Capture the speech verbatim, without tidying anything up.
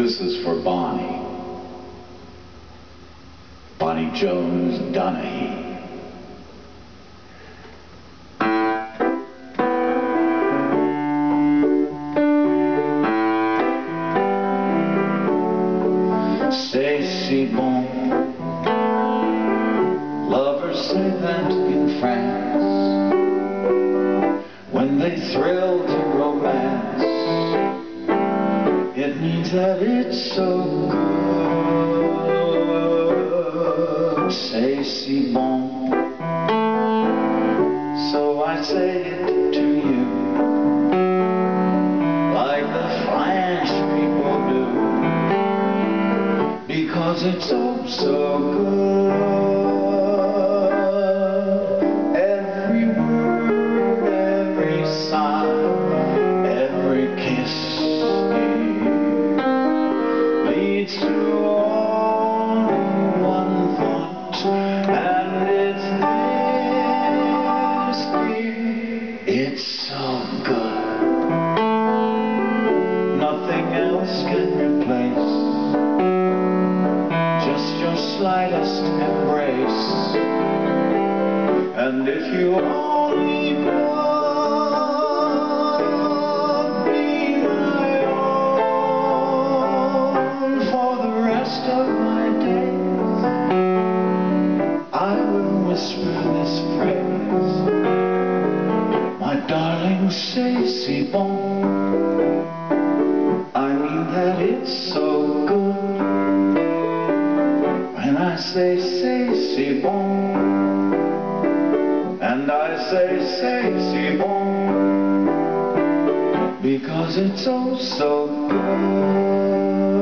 This is for Bonnie. Bonnie Jones Donahue. C'est si bon. Lovers say that in France when they thrill to romance. It means that it's so good. C'est si bon. So I say it to you, like the French people do, because it's so, so good. Every word, every sigh, every kiss leads to only one thought, and it's this, dear. It's so good. Nothing else can replace just your slightest embrace. And if you only love me, my own, for the rest of my days, I will whisper this phrase: my darling, c'est si bon. I mean that it's so good. And I say, c'est si bon. And I say, c'est si bon, because it's oh so good.